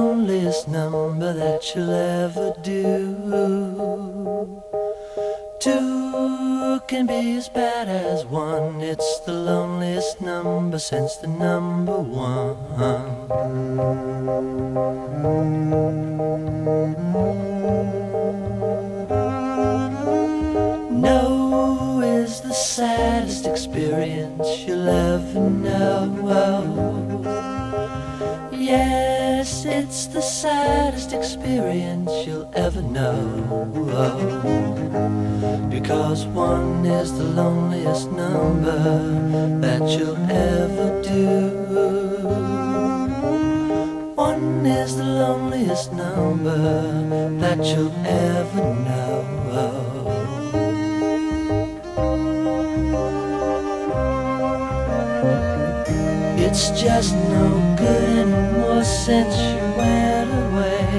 loneliest number that you'll ever do. Two can be as bad as one. It's the loneliest number since the number one. No is the saddest experience you'll ever know. Yes, it's the saddest experience you'll ever know. Because one is the loneliest number that you'll ever do. One is the loneliest number that you'll ever know. It's just no good anymore since you went away.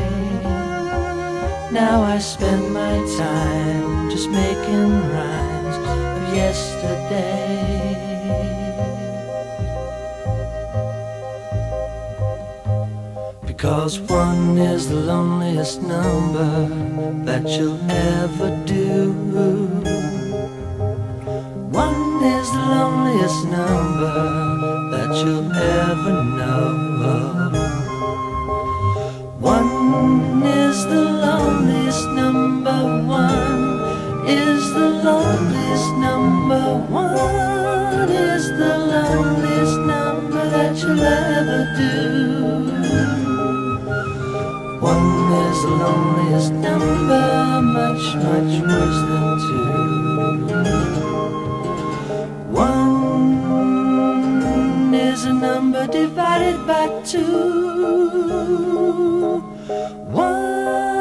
Now I spend my time just making rhymes of yesterday. Because one is the loneliest number that you'll ever do. One is the loneliest number that you'll ever know. One is the loneliest number. One is the loneliest number. One is the loneliest number that you'll ever do. One is the loneliest number, much, much worse than two. One is a number divided by two. One